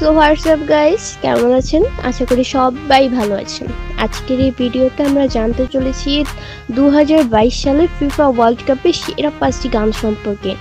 So WhatsApp guys, কেমন আছেন? আশা করি সবাই ভালো আছেন। আজকের এই ভিডিওতে আমরা জানতে চলেছি 2022 সালের ফিফা ওয়ার্ল্ড কাপের সেরা 5টি গান সম্পর্কে।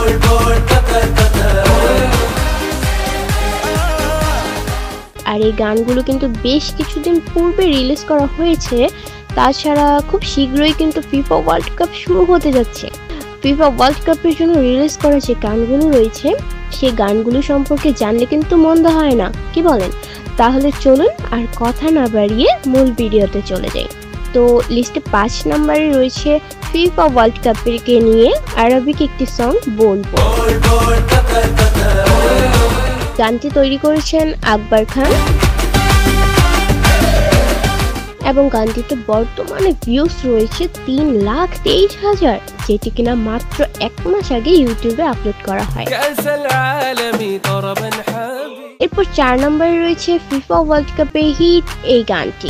আর এই গানগুলো কিন্তু বেশ কিছুদিন পূর্বে রিলিজ করা হয়েছে। তাছাড়া খুব শীঘ্রই কিন্তু ফিফা ওয়ার্ল্ড কাপ শুরু হতে যাচ্ছে। ফিফা ওয়ার্ল্ড কাপের জন্য রিলিজ করা যে গানগুলো রয়েছে সেই গানগুলো সম্পর্কে জানলে কিন্তু মন্দ হয় না, কি বলেন? তাহলে চলুন আর কথা না বাড়িয়ে মূল ভিডিওতে চলে যাই। তো লিস্টে 5 নম্বরে রয়েছে ফিফা ওয়ার্ল্ড কাপকে নিয়ে আরবিক একটি সং বলবো। গানটি তৈরি করেছেন আকবর খান এবং গানটিতে বর্তমানে ভিউজ রয়েছে 3,23,000, যেটি কিনা মাত্র 1 মাস আগে ইউটিউবে আপলোড করা হয়। এরপর 4 নম্বরে রয়েছে ফিফা ওয়ার্ল্ড কাপের হিট এই গানটি।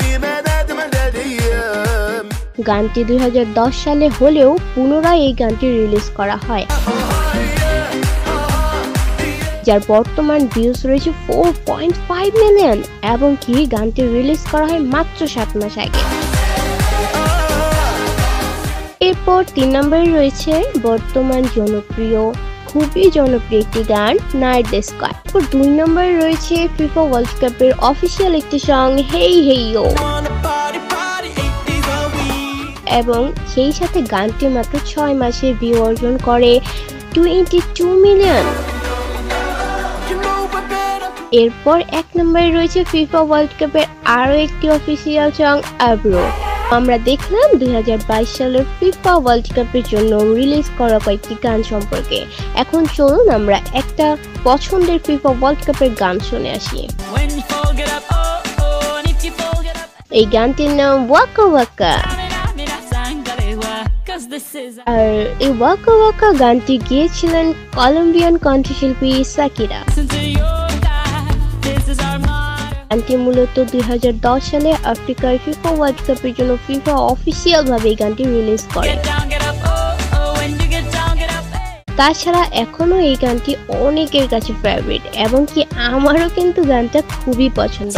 গানটি 2010 সালে হলেও পুনরায় এই গানটি রিলিজ করা হয়, যার বর্তমান ভিউজ রয়েছে 4.5 মিলিয়ন এবং কি গানটি রিলিজ করা হয় মাত্র 7 মাস আগে। এরপর 3 নম্বরে রয়েছে বর্তমান খুবই জনপ্রিয় একটি গান নাইট দ্য স্কাই। 2 নম্বরে রয়েছে ফিফা ওয়ার্ল্ড কাপের অফিসিয়াল একটি সং হেই হেইয়ো এবং সেই সাথে গানটি মাত্র 6 মাসে ভিউ অর্জন করে 22 মিলিয়ন। এরপর 1 নম্বরে রয়েছে ফিফা ওয়ার্ল্ড কাপের আরো একটি অফিসিয়াল সং আরহবো। আমরা দেখলাম 2022 সালের ফিফা ওয়ার্ল্ড কাপের জন্য রিলিজ করা কয়েকটি গান সম্পর্কে। এখন চলুন আমরা একটা পছন্দের ফিফা ওয়ার্ল্ড কাপের গান শুনে আসি। এই গানটির নাম ওয়াকা ওয়াকা। আর এই ওয়াকা ওয়াকা গানটি গেয়েছিলেন কলম্বিয়ান কণ্ঠশিল্পী সাকিরা। গানটি মূলত 2010 সালে আফ্রিকার ফিফা ওয়ার্ল্ড কাপের জন্য ফিফা অফিসিয়াল ভাবে এই গানটি রিলিজ করে। তাছাড়া এখনো এই গানটি অনেকের কাছে ফেভারিট এবং কি আমারও কিন্তু গানটা খুবই পছন্দ।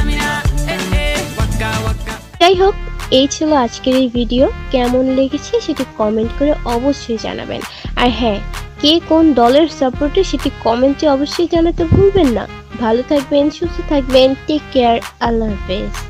যাই হোক, এই ছিল আজকের এই ভিডিও। কেমন লেগেছে সেটি কমেন্ট করে অবশ্যই জানাবেন। আর হ্যাঁ, কে কোন দলের সাপোর্টে সেটি কমেন্টে অবশ্যই জানাতে ভুলবেন না। ভালো থাকবেন, সুস্থ থাকবেন, টেক কেয়ার, আল্লাহ হাফেজ।